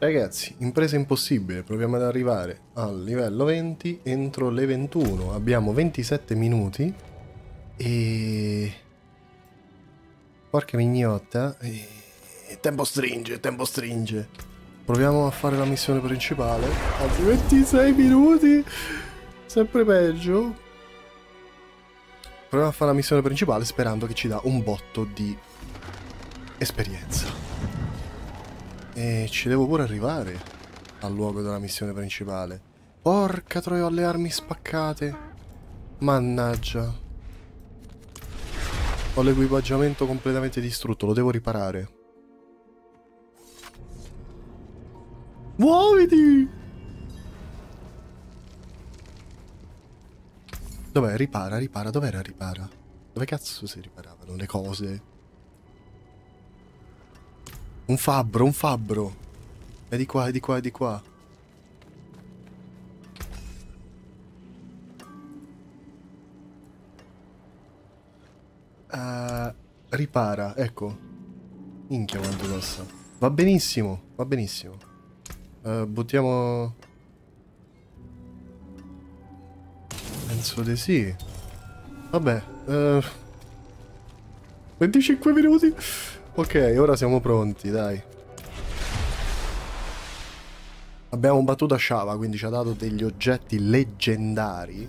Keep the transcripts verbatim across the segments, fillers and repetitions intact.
Ragazzi, impresa impossibile, proviamo ad arrivare al livello venti entro le ventuno. Abbiamo ventisette minuti e... Porca mignotta. E... Tempo stringe, tempo stringe. Proviamo a fare la missione principale. Anzi, ventisei minuti. Sempre peggio. Proviamo a fare la missione principale sperando che ci dà un botto di esperienza. E ci devo pure arrivare al luogo della missione principale. Porca troia, ho le armi spaccate. Mannaggia. Ho l'equipaggiamento completamente distrutto, lo devo riparare. Muoviti! Dov'è? Ripara, ripara. Dov'era ripara? Dove cazzo si riparavano le cose? Un fabbro, un fabbro. È di qua, è di qua, è di qua. Uh, ripara, ecco. Minchia quanto costa. Va benissimo, va benissimo. Uh, buttiamo... Penso di sì. Vabbè. Uh... venticinque minuti. Ok, ora siamo pronti, dai. Abbiamo battuto a Shava, quindi ci ha dato degli oggetti leggendari.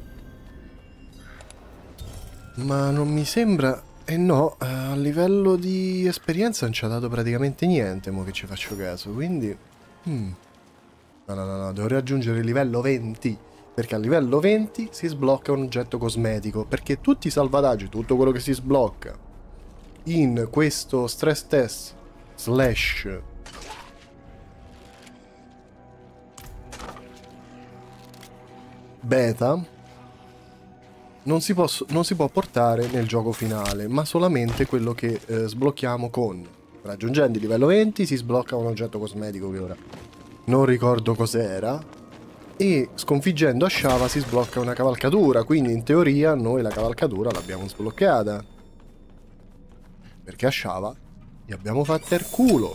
Ma non mi sembra... Eh no, eh, a livello di esperienza non ci ha dato praticamente niente, mo che ci faccio caso, quindi... Hmm. No, no, no, no, devo raggiungere il livello venti, perché a livello venti si sblocca un oggetto cosmetico, perché tutti i salvataggi, tutto quello che si sblocca in questo stress test slash beta non si, posso, non si può portare nel gioco finale, ma solamente quello che eh, sblocchiamo con raggiungendo il livello venti si sblocca un oggetto cosmetico che ora non ricordo cos'era, e sconfiggendo Ashava si sblocca una cavalcatura, quindi in teoria noi la cavalcatura l'abbiamo sbloccata. Perché a Shava gli abbiamo fatto il culo.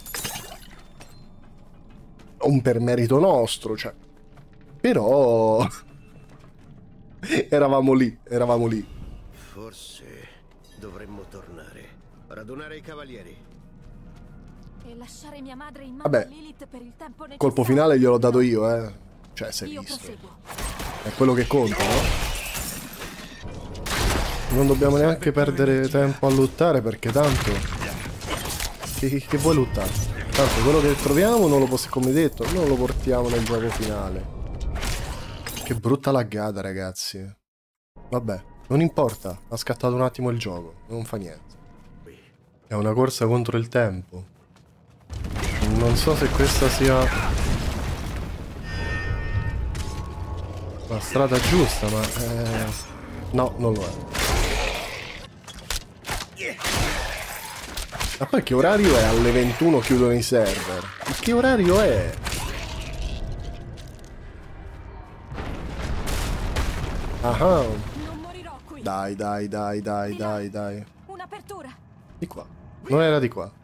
Un per merito nostro, cioè. Però... eravamo lì, eravamo lì. Forse dovremmo tornare. Radunare i cavalieri. E lasciare mia madre in mano Vabbè, a Lilith per il tempo necessario. Colpo finale gliel'ho dato io, eh. Cioè, si è Io visto. proseguo. È quello che conta, no? Non dobbiamo neanche perdere tempo a lottare, perché tanto... Che, che vuoi lottare? Tanto quello che troviamo non lo possiamo, come detto, non lo portiamo nel gioco finale. Che brutta laggata, ragazzi. Vabbè, non importa. Ha scattato un attimo il gioco. Non fa niente. È una corsa contro il tempo. Non so se questa sia la strada giusta, ma... Eh... No, non lo è. Ma poi che orario è? Alle ventuno chiudono i server. Che orario è? Ah, Non morirò qui. dai, dai, dai, dai, dai, dai. Un'apertura. Di qua. Non era di qua.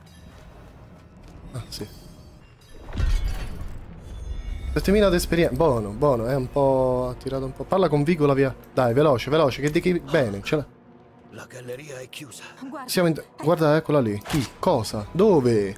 Ah, sì. settemila di esperienza. Buono, buono, è un po'... ha tirato un po'. Parla con Vigola, via. Dai, veloce, veloce, che dici bene. Ce l'ha. La galleria è chiusa. Guarda. Siamo in... Guarda, eccola lì. Chi? Cosa? Dove?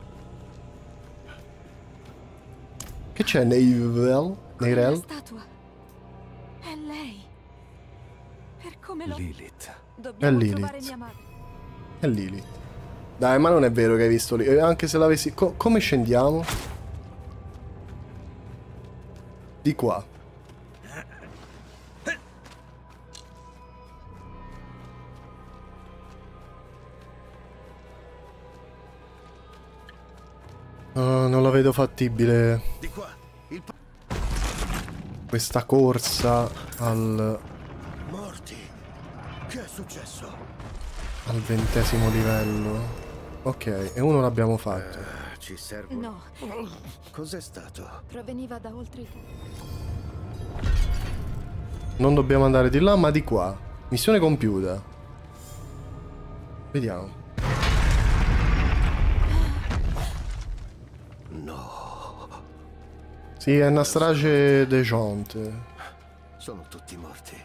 Che c'è nei Rel? Nei La Rel? statua. È lei. Per come lo... Lilith. Dobbiamo È Lilith. trovare mia madre. È Lilith. Dai, ma non è vero che hai visto lì. Anche se l'avessi... Co come scendiamo? Di qua. Oh, non la vedo fattibile. Di qua. Il Questa corsa al... morti. Che è successo? al ventesimo livello. Ok, e uno l'abbiamo fatto. Uh, ci serve. No, Cos'è stato? proveniva da oltre il... Non dobbiamo andare di là, ma di qua. Missione compiuta. Vediamo. No. Sì, è una strage de Jonte. Sono tutti morti.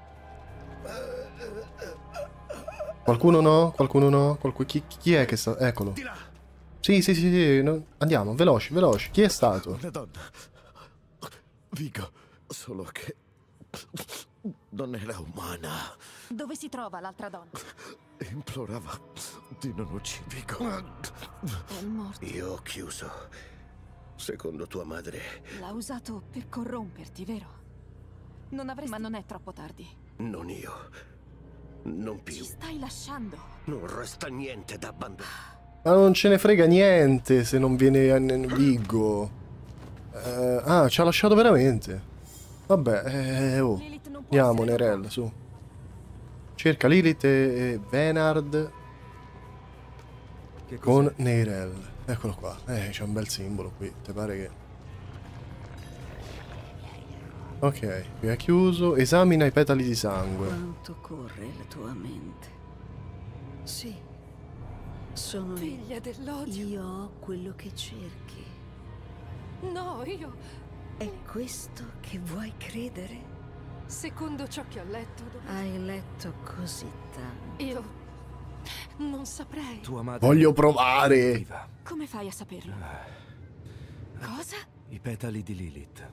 Qualcuno no? Qualcuno no? Qualcu- chi, chi è che sta... Eccolo. Di là! Sì, sì, sì, sì, no. Andiamo, veloci, veloci. Chi è stato? Una donna. Vigo. Solo che... non era umana. Dove si trova l'altra donna? Implorava di non uccidermi. È morta. Io ho chiuso. Secondo tua madre... L'ha usato per corromperti, vero? Non avresti... Ma non è troppo tardi. Non io. Non Ci più. stai lasciando. Non resta niente da abbandonare. Ma non ce ne frega niente se non viene a Viggo. Eh, ah, ci ha lasciato veramente. Vabbè, eh, oh. Lilith non può Andiamo, essere Neyrelle, su. Cerca Lilith e Bernard Che con cos'è? Neyrelle. Eccolo qua. Eh, c'è un bel simbolo qui. Ti pare che... Ok, qui è chiuso. Esamina i petali di sangue. Quanto corre la tua mente? Sì, sono Figlia dell'odio. io. Ho quello che cerchi. No, io... È questo che vuoi credere? Secondo ciò che ho letto... dov- Hai letto così tanto. Io... non saprei. Tua madre Voglio provare. viva. Come fai a saperlo? Cosa? I petali di Lilith.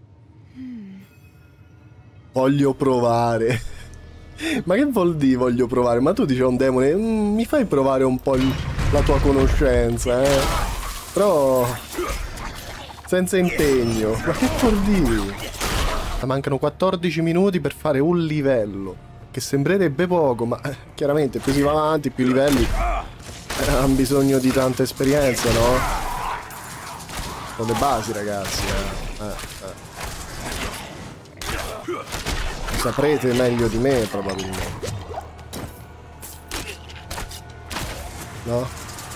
Voglio provare. Ma che vuol dire voglio provare? Ma tu dici a un demone, "Mm, mi fai provare un po' il- la tua conoscenza, eh? Però senza impegno. Ma che vuol dire? Ma mancano quattordici minuti per fare un livello, che sembrerebbe poco, ma eh, chiaramente più si va avanti, più i livelli eh, hanno bisogno di tanta esperienza, no? Sono le basi, ragazzi, eh. Eh, eh. Lo saprete meglio di me, probabilmente. No?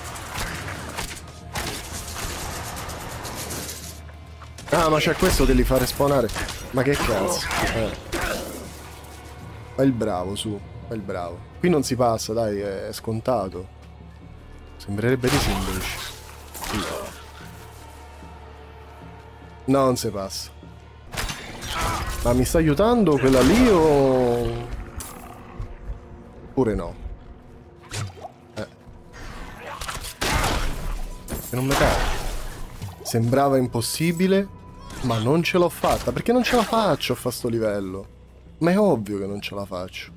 Ah, ma c'è questo che li fa respawnare. Ma che cazzo? Eh. Fai il bravo, su. Fai il bravo. Qui non si passa, dai, è scontato. Sembrerebbe di sì, invece. Sì. No, non si passa. Ma mi sta aiutando quella lì o... Oppure no? Eh. Che non mi cade. Sembrava impossibile, ma non ce l'ho fatta. Perché non ce la faccio a fare sto livello? Ma è ovvio che non ce la faccio.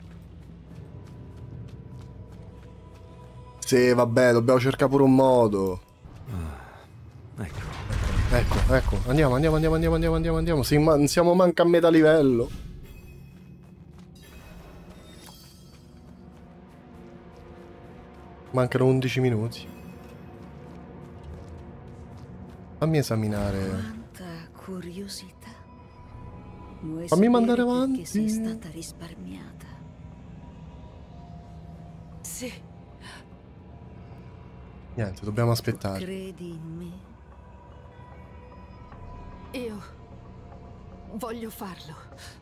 Sì, vabbè, dobbiamo cercare pure un modo. Ecco. Ecco, ecco, andiamo, andiamo, andiamo, andiamo, andiamo, andiamo, andiamo. Sì, ma siamo manca a metà livello. Mancano undici minuti. Fammi esaminare. Quanta curiosità. Vuoi Fammi mandare sapere avanti. perché sei stata risparmiata? Sì. Niente, dobbiamo aspettare. Credi in me? Io... voglio farlo.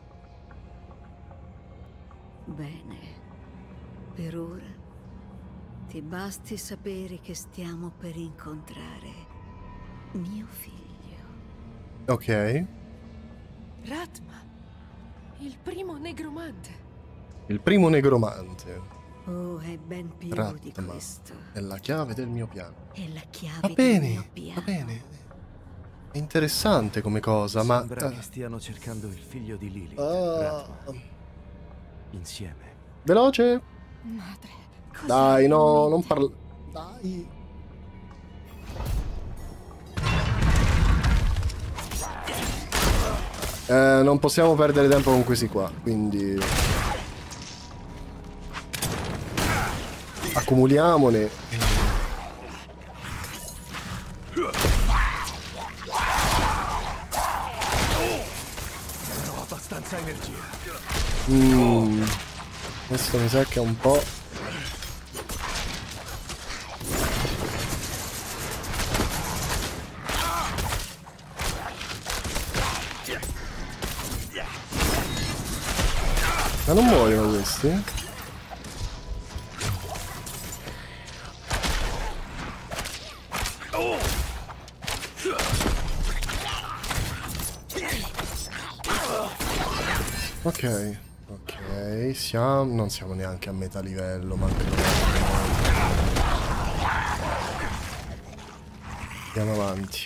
Bene. Per ora ti basti sapere che stiamo per incontrare mio figlio. Ok. Ratma. Il primo negromante. Il primo negromante. Oh, è ben più di Ratma. questo. È la chiave del mio piano. È la chiave Va del bene, mio piano. va bene. È interessante come cosa, ma... Sembra eh, che stiano cercando il figlio di Lilith. ah, Ratma. Insieme. veloce? Madre. cosa Dai, hai no, in non mente? parla... Dai. Eh, non possiamo perdere tempo con questi qua, quindi... Accumuliamone. Non ho abbastanza energia. Mm, questo mi sa che è un po'... Ma non muoiono questi? Ok, ok, siamo... non siamo neanche a metà livello, manca... Andiamo avanti.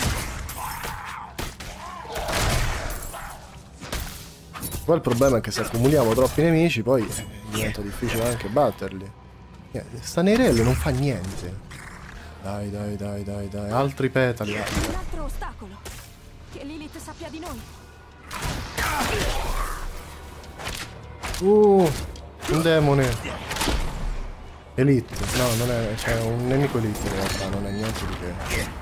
Poi il problema è che se accumuliamo troppi nemici poi eh, diventa difficile anche batterli. Eh, sta Neirelle non fa niente. Dai, dai, dai, dai, dai. Altri petali. Un altro ostacolo. Che Lilith sappia di noi. Uh, un demone. Elite. No, non è... Cioè, un nemico elite in realtà, non è niente di che.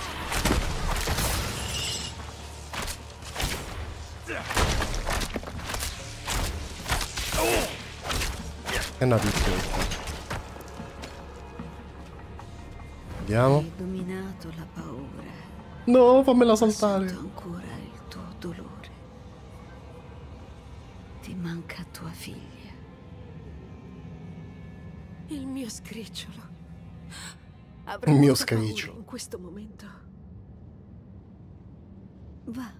È una piccola. Vediamo. Hai dominato la paura. No, fammela saltare. Sento ancora il tuo dolore. Ti manca tua figlia. Il mio scricciolo. Il mio scricciolo. In questo momento. Va.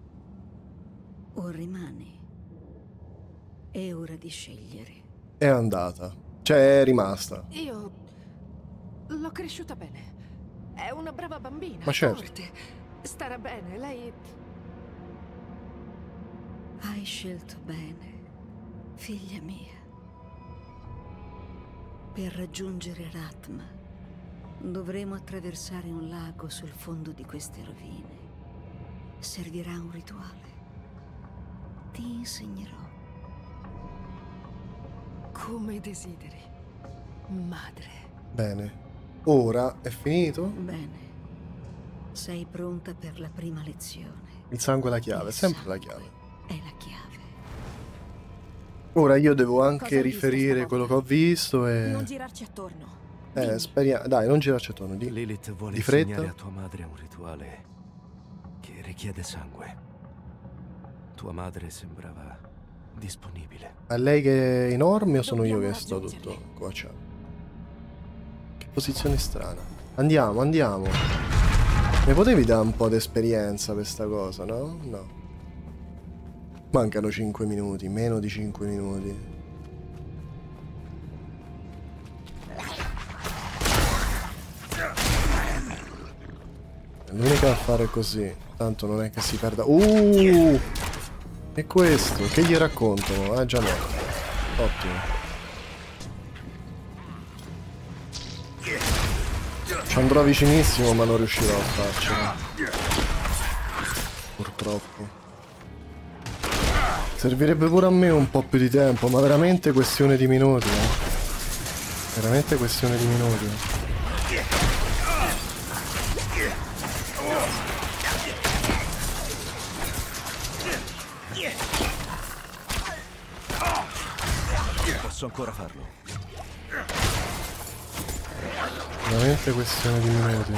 O rimani. È ora di scegliere. È andata. Cioè, è rimasta. Io l'ho cresciuta bene. È una brava bambina. Ma certo. Forte. Starà bene, lei. Hai scelto bene, figlia mia. Per raggiungere Rathma dovremo attraversare un lago sul fondo di queste rovine. Servirà un rituale. Ti insegnerò. Come desideri, madre. Bene. Ora è finito? Bene. Sei pronta per la prima lezione. Il sangue è la chiave, è Il sempre la sangue chiave. È la chiave. Ora io devo Cosa anche hai visto riferire stavolta? quello che ho visto e... Non girarci attorno. Eh, speriamo... Dai, non girarci attorno. Di... Lilith vuole di fretta? insegnare a tua madre un rituale che richiede sangue. Tua madre sembrava disponibile. È lei che è enorme o sono io Dobbiamo che sto raggiungerli. tutto coacciato? Che posizione strana. Andiamo, andiamo. Mi potevi dare un po' di esperienza per sta cosa, no? No. Mancano cinque minuti, meno di cinque minuti. L'unica a fare così. Tanto non è che si perda. Uh! E questo? Che gli racconto? Ah, già no. Ottimo. Ci andrò vicinissimo ma non riuscirò a farcela. Purtroppo. Servirebbe pure a me un po' più di tempo, ma veramente questione di minuti, eh. Veramente questione di minuti. Posso ancora farlo. Veramente questione di minuti.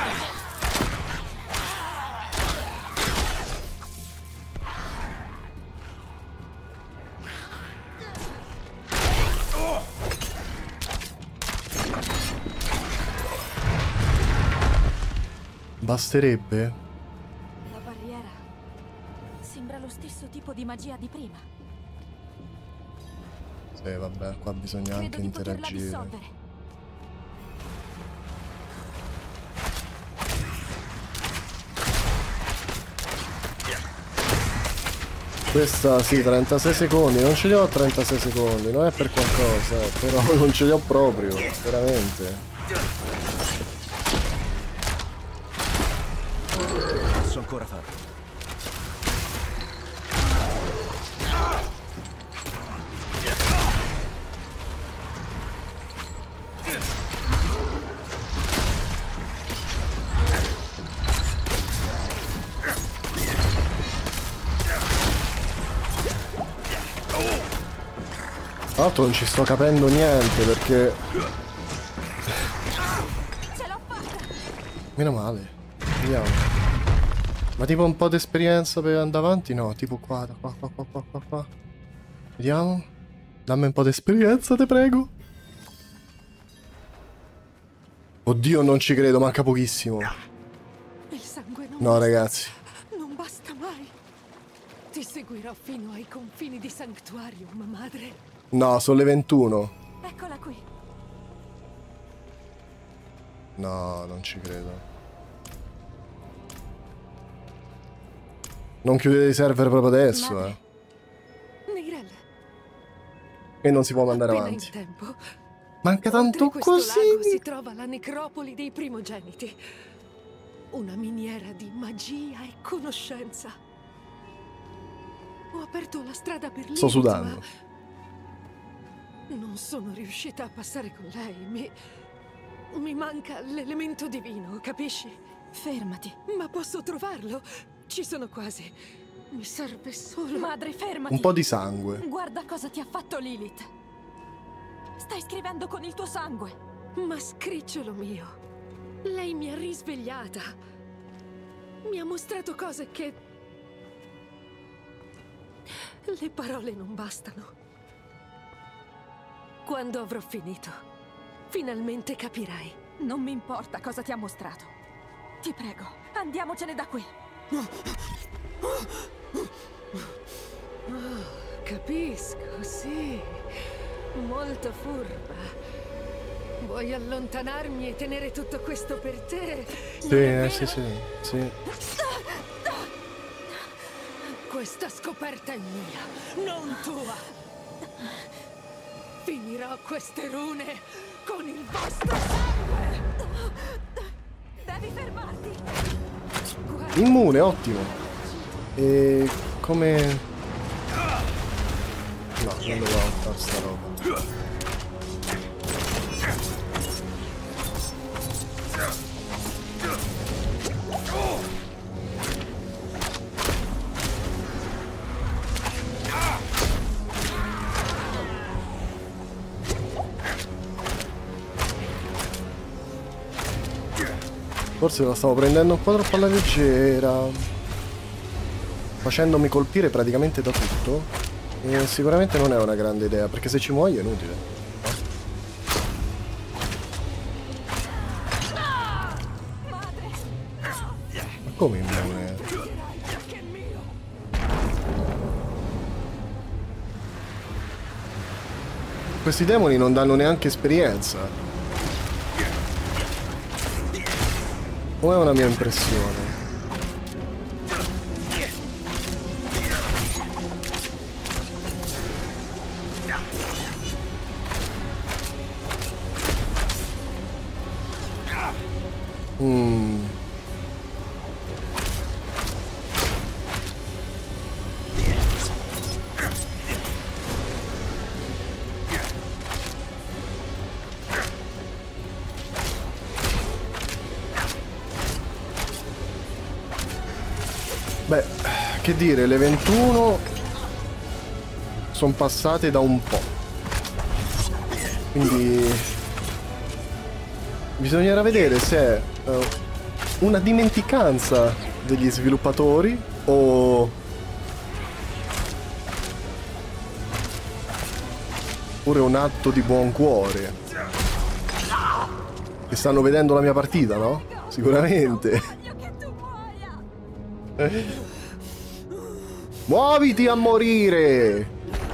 Basterebbe? La barriera sembra lo stesso tipo di magia di prima. Sì, vabbè, qua bisogna anche Credo di poterla interagire. dissolvere. Questa sì, trentasei secondi, non ce li ho a trentasei secondi, non è per qualcosa, eh, però non ce li ho proprio, veramente. Posso ancora farlo. Tra l'altro non ci sto capendo niente perché... Ce l'ho fatta! Meno male. Vediamo. Ma tipo un po' di esperienza per andare avanti? No, tipo qua, da qua, qua, qua, qua, qua, qua. Vediamo. Dammi un po' di esperienza, te prego. Oddio, non ci credo, manca pochissimo. Il sangue non No, basta. ragazzi. Non basta mai. Ti seguirò fino ai confini di Sanctuarium, madre. No, sono le ventuno. Eccola qui. No, non ci credo. Non chiudete i server proprio adesso, Madre. eh. Negrel, E non si può mandare appena avanti. in tempo. Manca tanto Oltre questo lago si così. trova la necropoli dei primogeniti. Una miniera di magia e conoscenza. Ho aperto la strada per lì. Sto sudando. Non sono riuscita a passare con lei. Mi... Mi manca l'elemento divino, capisci? Fermati. Ma posso trovarlo. Ci sono quasi. Mi serve solo... Madre, fermati. Un po' di sangue. Guarda cosa ti ha fatto Lilith. Stai scrivendo con il tuo sangue. Ma scricciolo mio, lei mi ha risvegliata. Mi ha mostrato cose che... Le parole non bastano. Quando avrò finito, finalmente capirai. Non mi importa cosa ti ha mostrato. Ti prego, andiamocene da qui. Oh, capisco, sì. Molto furba. Vuoi allontanarmi e tenere tutto questo per te? Sì, Non è eh, sì, vero? sì, sì. Questa scoperta è mia, non tua. Finirò queste rune con il vostro sangue. Devi fermarti. Guarda, Immune, ottimo. E come... No, non dovevo fare sta roba. Forse la stavo prendendo un po' troppo alla leggera, facendomi colpire praticamente da tutto, e sicuramente non è una grande idea, perché se ci muoio è inutile. Ma come immune? Questi demoni non danno neanche esperienza. O è una mia impressione? Mm. Beh, che dire, le ventuno sono passate da un po'. Quindi bisognerà vedere se è uh, una dimenticanza degli sviluppatori o oppure un atto di buon cuore. Che stanno vedendo la mia partita, no? Sicuramente. Muoviti a morire!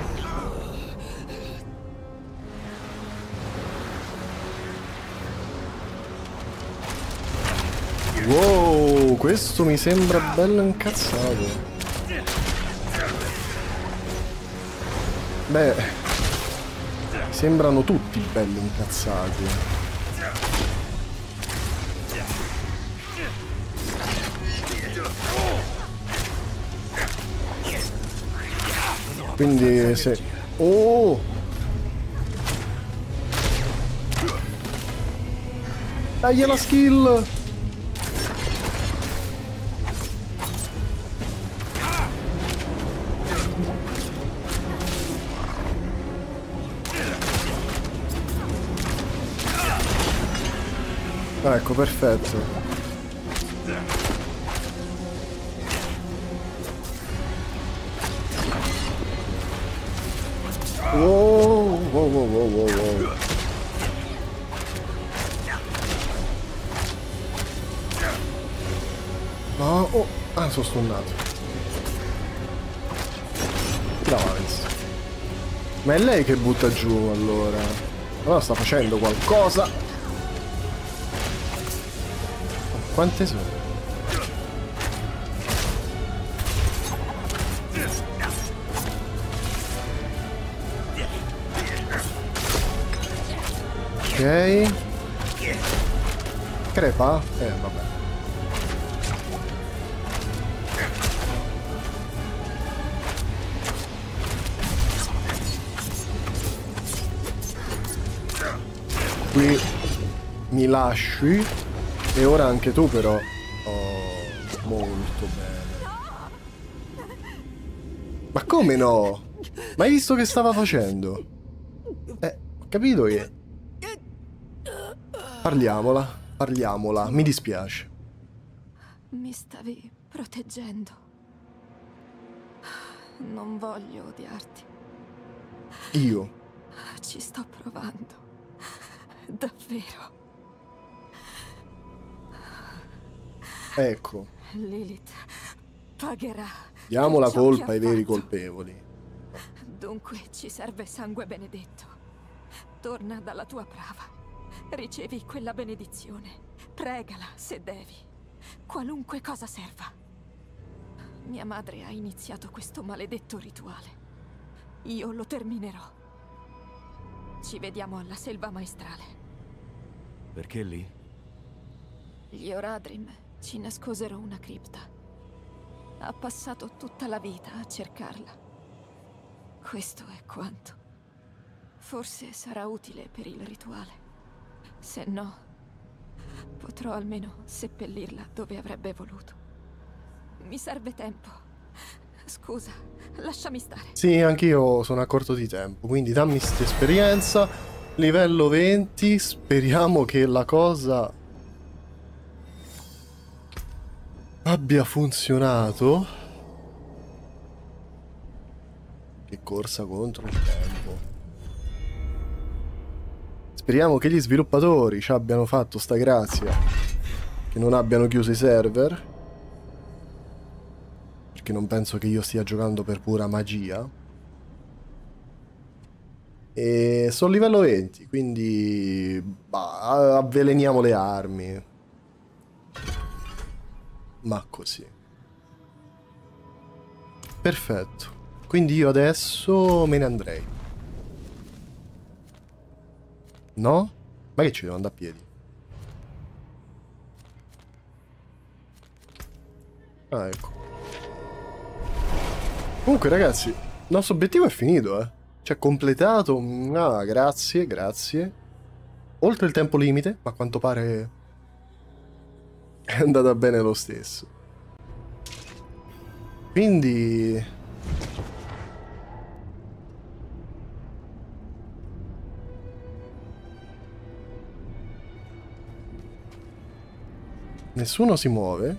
Wow, questo mi sembra bello incazzato. Beh, sembrano tutti belli incazzati. Quindi se... Oh! Dai la skill! Ecco, perfetto. Wow, wow, wow, wow, wow, wow. No, oh, ah, sono stunnato. davanti. Ma è lei che butta giù, allora. Allora sta facendo qualcosa. Quante sono? Ok. Crepa? Eh, vabbè. Qui mi lasci. E ora anche tu però. Oh, molto bene. Ma come no? Ma hai visto che stava facendo? Eh, ho capito che... Parliamola, parliamola, mi dispiace. Mi stavi proteggendo. Non voglio odiarti. Io? Ci sto provando. Davvero. Ecco. Lilith pagherà. Diamo la per ciò colpa che ha ai veri fatto. colpevoli. Dunque ci serve sangue benedetto. Torna dalla tua brava. Ricevi quella benedizione. Pregala se devi. Qualunque cosa serva. Mia madre ha iniziato questo maledetto rituale. Io lo terminerò. Ci vediamo alla selva maestrale. Perché lì? Gli Oradrim ci nascosero una cripta. Ha passato tutta la vita a cercarla. Questo è quanto. Forse sarà utile per il rituale. Se no, potrò almeno seppellirla dove avrebbe voluto. Mi serve tempo. Scusa, lasciami stare. Sì, anch'io sono a corto di tempo, quindi dammi questa esperienza. Livello venti, speriamo che la cosa abbia funzionato. Che corsa contro il tempo. Speriamo che gli sviluppatori ci abbiano fatto sta grazia, che non abbiano chiuso i server, perché non penso che io stia giocando per pura magia. E sono livello venti, quindi bah, avveleniamo le armi. Ma così. Perfetto. Quindi io adesso me ne andrei. No? Ma che ci devo andare a piedi? Ah, ecco. Comunque ragazzi, il nostro obiettivo è finito, eh. Cioè, completato. Ah, grazie, grazie. Oltre il tempo limite, ma a quanto pare è andata bene lo stesso. Quindi... Nessuno si muove.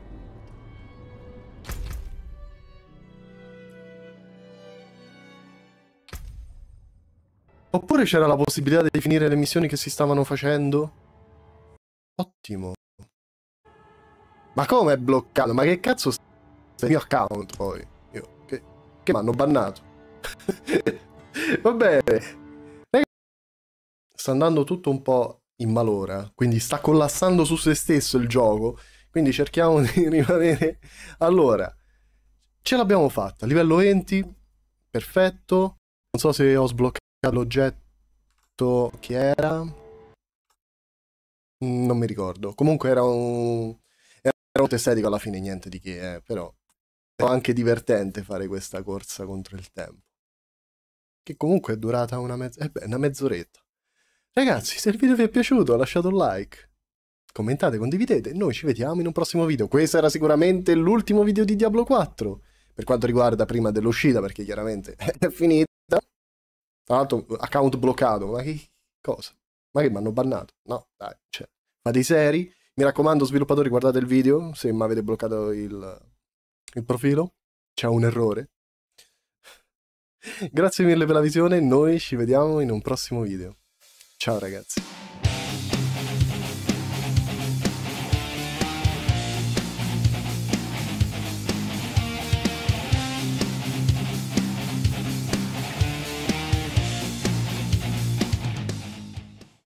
Oppure c'era la possibilità di finire le missioni che si stavano facendo? Ottimo. Ma come è bloccato? Ma che cazzo sta il mio account poi? Io, che che mi hanno bannato? Va bene. Sta andando tutto un po' in malora, quindi sta collassando su se stesso il gioco, quindi cerchiamo di rimanere... Allora, ce l'abbiamo fatta, livello venti, perfetto. Non so se ho sbloccato l'oggetto che era, non mi ricordo. Comunque era un... era molto estetico alla fine, niente di che, eh, però è anche divertente fare questa corsa contro il tempo, che comunque è durata una, mezz... eh beh, una mezz'oretta. Ragazzi, se il video vi è piaciuto lasciate un like, commentate, condividete, noi ci vediamo in un prossimo video. Questo era sicuramente l'ultimo video di Diablo quattro, per quanto riguarda prima dell'uscita, perché chiaramente è finita. Tra l'altro, account bloccato, ma che cosa? Ma che mi hanno bannato? No, dai, cioè, fate i seri. Mi raccomando, sviluppatori, guardate il video, se mi avete bloccato il, il profilo, c'è un errore. Grazie mille per la visione, noi ci vediamo in un prossimo video. Ciao ragazzi.